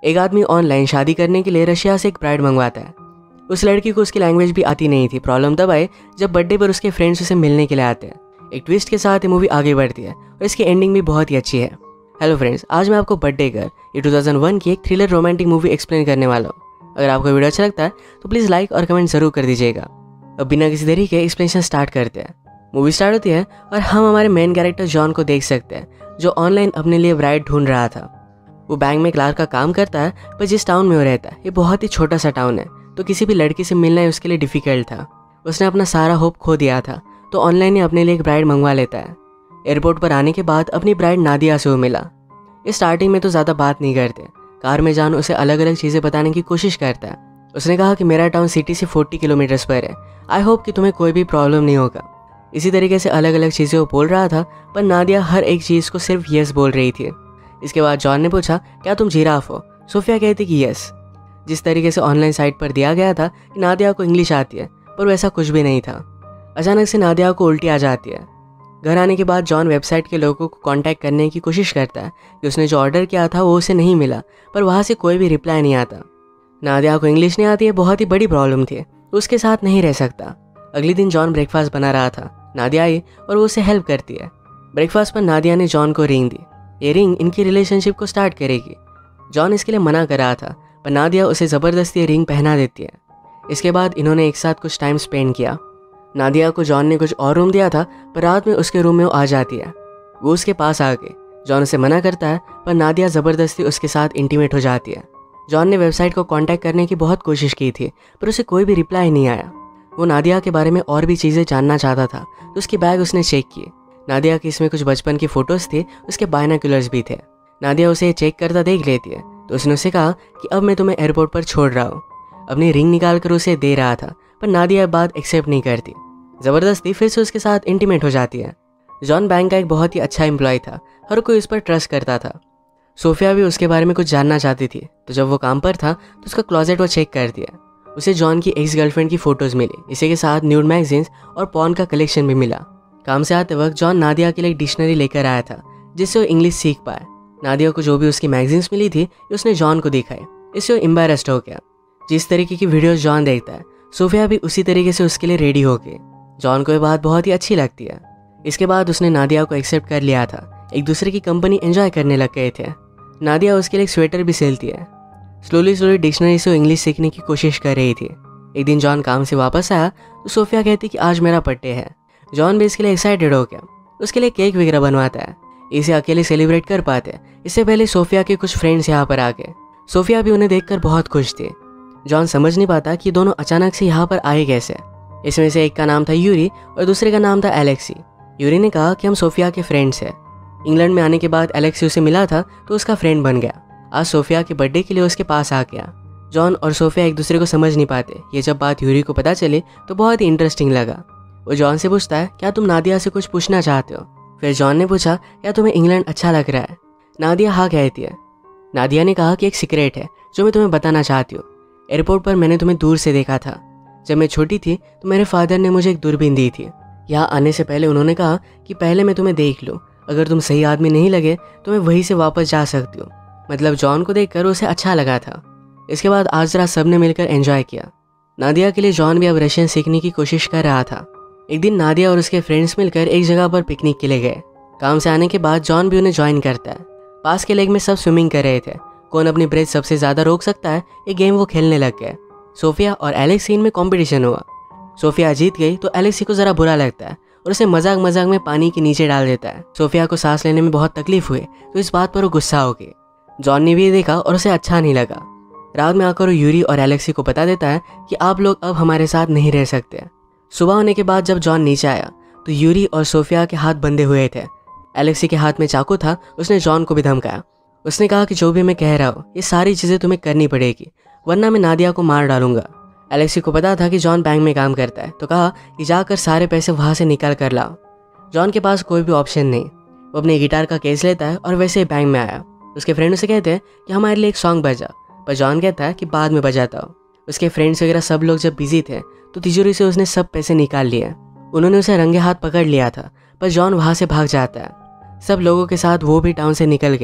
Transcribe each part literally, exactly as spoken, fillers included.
एक आदमी ऑनलाइन शादी करने के लिए रशिया से एक ब्राइड मंगवाता है। उस लड़की को उसकी लैंग्वेज भी आती नहीं थी। प्रॉब्लम तब आए जब बर्थडे पर उसके फ्रेंड्स उसे मिलने के लिए आते हैं। एक ट्विस्ट के साथ ये मूवी आगे बढ़ती है और इसकी एंडिंग भी बहुत ही अच्छी है। हेलो फ्रेंड्स, आज मैं आपको बर्थडे गर्ल ये टू थाउज़ेंड वन की एक थ्रिलर रोमांटिक मूवी एक्सप्लेन करने वाला हूँ। अगर आपको वीडियो अच्छा लगता है तो प्लीज़ लाइक और कमेंट जरूर कर दीजिएगा। अब बिना किसी देरी के एक्सप्लेनेशन स्टार्ट करते हैं। मूवी स्टार्ट होती है और हम हमारे मेन कैरेक्टर जॉन को देख सकते हैं, जो ऑनलाइन अपने लिए ब्राइड ढूंढ रहा था। वो बैंक में क्लार्क का काम करता है, पर जिस टाउन में वो रहता है ये बहुत ही छोटा सा टाउन है, तो किसी भी लड़की से मिलना उसके लिए डिफिकल्ट था। उसने अपना सारा होप खो दिया था, तो ऑनलाइन ही अपने लिए एक ब्राइड मंगवा लेता है। एयरपोर्ट पर आने के बाद अपनी ब्राइड नादिया से वो मिला। ये स्टार्टिंग में तो ज़्यादा बात नहीं करते। कार में जान उसे अलग अलग चीज़ें बताने की कोशिश करता है। उसने कहा कि मेरा टाउन सिटी से चालीस किलोमीटर्स पर है, आई होप कि तुम्हें कोई भी प्रॉब्लम नहीं होगा। इसी तरीके से अलग अलग चीज़ें वो बोल रहा था, पर नादिया हर एक चीज़ को सिर्फ यस बोल रही थी। इसके बाद जॉन ने पूछा, क्या तुम जिराफ हो? सोफिया कहती कि यस। जिस तरीके से ऑनलाइन साइट पर दिया गया था कि नादिया को इंग्लिश आती है, पर वैसा कुछ भी नहीं था। अचानक से नादिया को उल्टी आ जाती है। घर आने के बाद जॉन वेबसाइट के लोगों को कांटेक्ट करने की कोशिश करता है कि उसने जो ऑर्डर किया था वो उसे नहीं मिला, पर वहाँ से कोई भी रिप्लाई नहीं आता। नादिया को इंग्लिश नहीं आती है, बहुत ही बड़ी प्रॉब्लम थी, उसके साथ नहीं रह सकता। अगले दिन जॉन ब्रेकफास्ट बना रहा था। नादिया आई और वो उसे हेल्प करती है। ब्रेकफास्ट पर नादिया ने जॉन को रिंग दी। ये रिंग इनकी रिलेशनशिप को स्टार्ट करेगी। जॉन इसके लिए मना कर रहा था, पर नादिया उसे ज़बरदस्ती रिंग पहना देती है। इसके बाद इन्होंने एक साथ कुछ टाइम स्पेंड किया। नादिया को जॉन ने कुछ और रूम दिया था, पर रात में उसके रूम में वो आ जाती है। वो उसके पास आ गई। जॉन उसे मना करता है, पर नादिया ज़बरदस्ती उसके साथ इंटीमेट हो जाती है। जॉन ने वेबसाइट को कांटेक्ट करने की बहुत कोशिश की थी, पर उसे कोई भी रिप्लाई नहीं आया। वो नादिया के बारे में और भी चीज़ें जानना चाहता था, तो उसकी बैग उसने चेक की। नादिया की इसमें कुछ बचपन की फ़ोटोज़ थी, उसके बायनाक्यूलर्स भी थे। नादिया उसे चेक करता देख लेती है, तो उसने उसे कहा कि अब मैं तुम्हें एयरपोर्ट पर छोड़ रहा हूँ। अपनी रिंग निकाल कर उसे दे रहा था, पर नादिया बात एक्सेप्ट नहीं करती। ज़बरदस्ती फिर से उसके साथ इंटीमेट हो जाती है। जॉन बैंक का एक बहुत ही अच्छा एम्प्लॉय था, हर कोई उस पर ट्रस्ट करता था। सोफिया भी उसके बारे में कुछ जानना चाहती थी, तो जब वो काम पर था तो उसका क्लोजेट वो चेक कर दिया। उसे जॉन की एक्स गर्लफ्रेंड की फ़ोटोज़ मिली, इसी के साथ न्यूड मैगजीन्स और पॉर्न का कलेक्शन भी मिला। काम से आते वक्त जॉन नादिया के लिए एक डिक्शनरी लेकर आया था, जिससे वो इंग्लिश सीख पाए। नादिया को जो भी उसकी मैगजीन्स मिली थी उसने जॉन को दिखाई। इससे वो एम्बैरेस्ड हो गया। जिस तरीके की वीडियोस जॉन देखता है, सोफिया भी उसी तरीके से उसके लिए रेडी हो गई। जॉन को ये बात बहुत ही अच्छी लगती है। इसके बाद उसने नादिया को एक्सेप्ट कर लिया था। एक दूसरे की कंपनी एंजॉय करने लग गए थे। नादिया उसके लिए एक स्वेटर भी सिलती है। स्लोली स्लोली डिक्शनरी से वो इंग्लिश सीखने की कोशिश कर रही थी। एक दिन जॉन काम से वापस आया तो सोफिया कहती कि आज मेरा बर्थडे है। जॉन भी इसके लिए एक्साइटेड हो गया। उसके लिए केक वगैरह बनवाता है। इसे अकेले सेलिब्रेट कर पाते। इससे पहले सोफिया के कुछ फ्रेंड्स यहाँ पर आ गए। सोफिया भी उन्हें देखकर बहुत खुश थी। जॉन समझ नहीं पाता कि दोनों अचानक से यहाँ पर आए कैसे। इसमें से एक का नाम था यूरी और दूसरे का नाम था एलेक्सी। यूरी ने कहा कि हम सोफिया के फ्रेंड्स हैं। इंग्लैंड में आने के बाद एलेक्सी उसे मिला था, तो उसका फ्रेंड बन गया। आज सोफिया के बर्थडे के लिए उसके पास आ गया। जॉन और सोफिया एक दूसरे को समझ नहीं पाते। ये जब बात यूरी को पता चली तो बहुत ही इंटरेस्टिंग लगा। वो जॉन से पूछता है, क्या तुम नादिया से कुछ पूछना चाहते हो? फिर जॉन ने पूछा, क्या तुम्हें इंग्लैंड अच्छा लग रहा है? नादिया हाँ कहती है। नादिया ने कहा कि एक सीक्रेट है जो मैं तुम्हें बताना चाहती हूँ। एयरपोर्ट पर मैंने तुम्हें दूर से देखा था। जब मैं छोटी थी तो मेरे फादर ने मुझे एक दूरबीन दी थी। यहाँ आने से पहले उन्होंने कहा कि पहले मैं तुम्हें देख लूँ, अगर तुम सही आदमी नहीं लगे तो मैं वहीं से वापस जा सकती हूँ। मतलब जॉन को देखकर उसे अच्छा लगा था। इसके बाद आज रात सबने मिलकर एंजॉय किया। नादिया के लिए जॉन भी अब रशियन सीखने की कोशिश कर रहा था। एक दिन नादिया और उसके फ्रेंड्स मिलकर एक जगह पर पिकनिक के लिए गए। काम से आने के बाद जॉन भी उन्हें ज्वाइन करता है। पास के लेक में सब स्विमिंग कर रहे थे। कौन अपनी ब्रेथ सबसे ज़्यादा रोक सकता है, ये गेम वो खेलने लग गए। सोफिया और एलेक्सी में कंपटीशन हुआ। सोफिया जीत गई तो एलेक्सी को ज़रा बुरा लगता है और उसे मजाक मजाक में पानी के नीचे डाल देता है। सोफिया को सांस लेने में बहुत तकलीफ हुई, तो इस बात पर वो गुस्सा हो गई। जॉन ने भी ये देखा और उसे अच्छा नहीं लगा। रात में आकर वो यूरी और एलेक्सी को बता देता है कि आप लोग अब हमारे साथ नहीं रह सकते। सुबह होने के बाद जब जॉन नीचे आया तो यूरी और सोफिया के हाथ बंधे हुए थे। एलेक्सी के हाथ में चाकू था। उसने जॉन को भी धमकाया। उसने कहा कि जो भी मैं कह रहा हूँ ये सारी चीज़ें तुम्हें करनी पड़ेगी, वरना मैं नादिया को मार डालूंगा। एलेक्सी को पता था कि जॉन बैंक में काम करता है, तो कहा कि जाकर सारे पैसे वहाँ से निकाल कर लाओ। जॉन के पास कोई भी ऑप्शन नहीं। वो अपने गिटार का केस लेता है और वैसे ही बैंक में आया। उसके फ्रेंड उसे कहते हैं कि हमारे लिए एक सॉन्ग बजा, पर जॉन कहता है कि बाद में बजाता हूँ। उसके फ्रेंड्स वगैरह सब लोग जब बिजी थे तो तिजोरी से उसने सब पैसे निकाल लिए। उन्होंने उसे रंगे हाथ पकड़ लिया था, पर जॉन वहाँ से भाग जाता है। सब लोगों के साथ वो भी टाउन से निकल गया।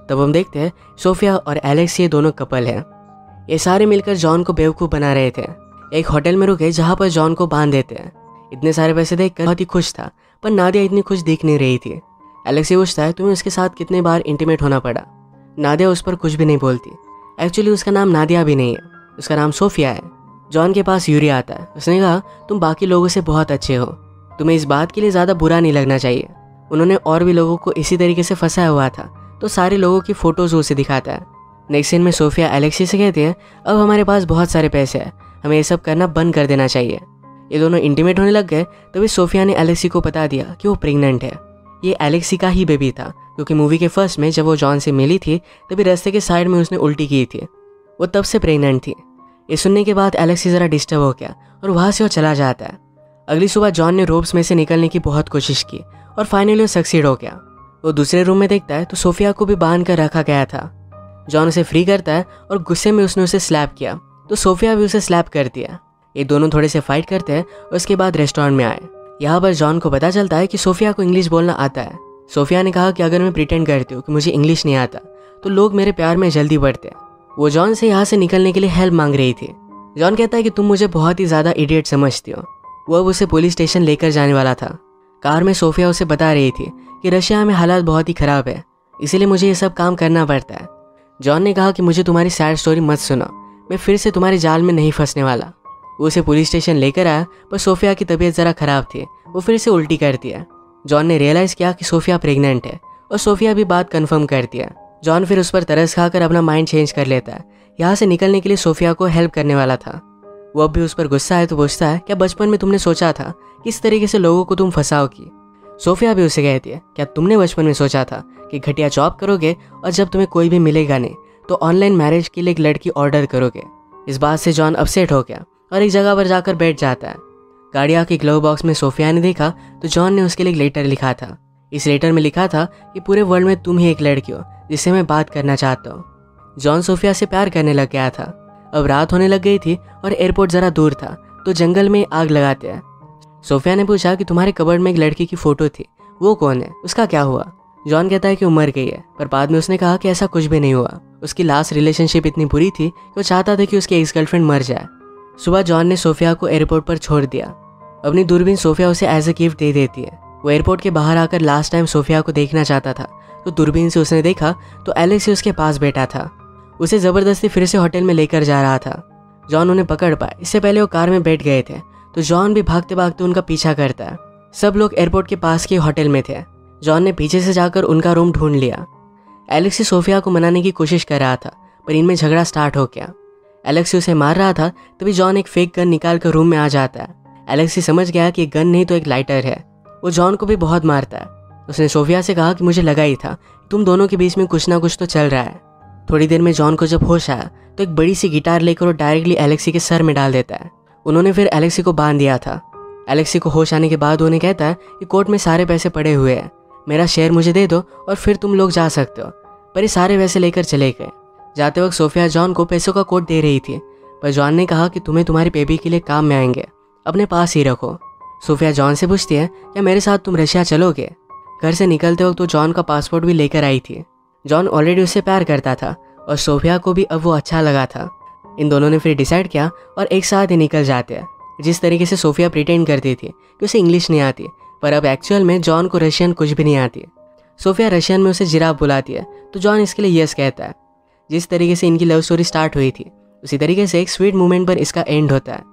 तब हम देखते हैं सोफिया और एलेक्स ये दोनों कपल हैं। ये सारे मिलकर जॉन को बेवकूफ़ बना रहे थे। एक होटल में रुके जहाँ पर जॉन को बांध देते हैं। इतने सारे पैसे देखकर बहुत ही खुश था, पर नादिया इतनी खुश दिख नहीं रही थी। एलेक्स ये पूछता है तुम्हें उसके साथ कितने बार इंटीमेट होना पड़ा। नादिया उस पर कुछ भी नहीं बोलती। एक्चुअली उसका नाम नादिया भी नहीं है, उसका नाम सोफिया है। जॉन के पास यूरी आता है। उसने कहा तुम बाकी लोगों से बहुत अच्छे हो, तुम्हें इस बात के लिए ज़्यादा बुरा नहीं लगना चाहिए। उन्होंने और भी लोगों को इसी तरीके से फंसाया हुआ था, तो सारे लोगों की फ़ोटोज़ उसे दिखाता है। नेक्स्ट सीन में सोफिया एलेक्सी से कहती है अब हमारे पास बहुत सारे पैसे हैं, हमें ये सब करना बंद कर देना चाहिए। ये दोनों इंटीमेट होने लग गए। तभी सोफिया ने एलेक्सी को बता दिया कि वो प्रेग्नेंट है। ये एलेक्सी का ही बेबी था, क्योंकि मूवी के फर्स्ट में जब वो जॉन से मिली थी तभी रास्ते के साइड में उसने उल्टी की थी। वो तब से प्रेग्नेंट थी। ये सुनने के बाद एलेक्सी ज़रा डिस्टर्ब हो गया और वहाँ से वो चला जाता है। अगली सुबह जॉन ने रोप्स में से निकलने की बहुत कोशिश की और फाइनली वो सक्सीड हो गया। वो दूसरे रूम में देखता है तो सोफिया को भी बांध कर रखा गया था। जॉन उसे फ्री करता है और गुस्से में उसने उसे स्लैप किया, तो सोफिया भी उसे स्लैप करती है। ये दोनों थोड़े से फाइट करते हैं और उसके बाद रेस्टोरेंट में आए। यहाँ पर जॉन को पता चलता है कि सोफिया को इंग्लिश बोलना आता है। सोफिया ने कहा कि अगर मैं प्रिटेंड करती हूँ कि मुझे इंग्लिश नहीं आता तो लोग मेरे प्यार में जल्दी बढ़ते हैं। वो जॉन से यहाँ से निकलने के लिए हेल्प मांग रही थी। जॉन कहता है कि तुम मुझे बहुत ही ज़्यादा इडियट समझती हो। वो अब उसे पुलिस स्टेशन लेकर जाने वाला था। कार में सोफिया उसे बता रही थी कि रशिया में हालात बहुत ही ख़राब है, इसीलिए मुझे ये सब काम करना पड़ता है। जॉन ने कहा कि मुझे तुम्हारी सैड स्टोरी मत सुनो, मैं फिर से तुम्हारे जाल में नहीं फंसने वाला। वो उसे पुलिस स्टेशन लेकर आया, पर सोफिया की तबीयत ज़रा ख़राब थी, वो फिर से उल्टी करती है। जॉन ने रियलाइज़ किया कि सोफिया प्रेग्नेंट है और सोफिया भी बात कंफर्म करती है। जॉन फिर उस पर तरस खाकर अपना माइंड चेंज कर लेता है। यहाँ से निकलने के लिए सोफिया को हेल्प करने वाला था। वो अब भी उस पर गुस्सा है तो पूछता है क्या बचपन में तुमने सोचा था कि इस तरीके से लोगों को तुम फंसाओगी। सोफिया भी उसे कहती है क्या तुमने बचपन में सोचा था कि घटिया जॉब करोगे और जब तुम्हें कोई भी मिलेगा नहीं तो ऑनलाइन मैरिज के लिए एक लड़की ऑर्डर करोगे। इस बात से जॉन अपसेट हो गया और एक जगह पर जाकर बैठ जाता है। गाड़िया के ग्लव बॉक्स में सोफिया ने देखा तो जॉन ने उसके लिए एक लेटर लिखा था। इस लेटर में लिखा था कि पूरे वर्ल्ड में तुम ही एक लड़की हो जिससे मैं बात करना चाहता हूँ। जॉन सोफिया से प्यार करने लग गया था। अब रात होने लग गई थी और एयरपोर्ट ज़रा दूर था, तो जंगल में आग लगाते हैं। सोफिया ने पूछा कि तुम्हारे कबर्ड में एक लड़की की फ़ोटो थी, वो कौन है, उसका क्या हुआ। जॉन कहता है कि वो मर गई है, पर बाद में उसने कहा कि ऐसा कुछ भी नहीं हुआ। उसकी लास्ट रिलेशनशिप इतनी बुरी थी कि वो चाहता था कि उसकी एक्स गर्लफ्रेंड मर जाए। सुबह जॉन ने सोफिया को एयरपोर्ट पर छोड़ दिया। अपनी दूरबीन सोफिया उसे एज ए गिफ्ट दे देती है। वो एयरपोर्ट के बाहर आकर लास्ट टाइम सोफिया को देखना चाहता था, तो दूरबीन से उसने देखा तो एलेक्स उसके पास बैठा था। उसे ज़बरदस्ती फिर से होटल में लेकर जा रहा था। जॉन उन्हें पकड़ पाए, इससे पहले वो कार में बैठ गए थे, तो जॉन भी भागते भागते उनका पीछा करता है। सब लोग एयरपोर्ट के पास के होटल में थे। जॉन ने पीछे से जाकर उनका रूम ढूंढ लिया। एलेक्सी सोफिया को मनाने की कोशिश कर रहा था, पर इनमें झगड़ा स्टार्ट हो गया। एलेक्सी उसे मार रहा था, तभी जॉन एक फेक गन निकाल कर रूम में आ जाता है। एलेक्सी समझ गया कि गन नहीं तो एक लाइटर है। वो जॉन को भी बहुत मारता है। उसने सोफिया से कहा कि मुझे लगा ही था तुम दोनों के बीच में कुछ ना कुछ तो चल रहा है। थोड़ी देर में जॉन को जब होश आया तो एक बड़ी सी गिटार लेकर वो डायरेक्टली एलेक्सी के सर में डाल देता है। उन्होंने फिर एलेक्सी को बांध दिया था। एलेक्सी को होश आने के बाद उन्हें कहता है कि कोर्ट में सारे पैसे पड़े हुए हैं, मेरा शेयर मुझे दे दो और फिर तुम लोग जा सकते हो। पर ये सारे पैसे लेकर चले गए। जाते वक्त सोफिया जॉन को पैसों का कोट दे रही थी, पर जॉन ने कहा कि तुम्हें तुम्हारी बेबी के लिए काम में आएंगे, अपने पास ही रखो। सोफिया जॉन से पूछती है क्या मेरे साथ तुम रशिया चलोगे। घर से निकलते वक्त तो जॉन का पासपोर्ट भी लेकर आई थी। जॉन ऑलरेडी उससे प्यार करता था और सोफिया को भी अब वो अच्छा लगा था। इन दोनों ने फिर डिसाइड किया और एक साथ ही निकल जाते हैं। जिस तरीके से सोफिया प्रिटेंड करती थी कि उसे इंग्लिश नहीं आती, पर अब एक्चुअल में जॉन को रशियन कुछ भी नहीं आती। सोफिया रशियन में उसे जिराफ बुलाती है, तो जॉन इसके लिए यस कहता है। जिस तरीके से इनकी लव स्टोरी स्टार्ट हुई थी उसी तरीके से एक स्वीट मोमेंट पर इसका एंड होता है।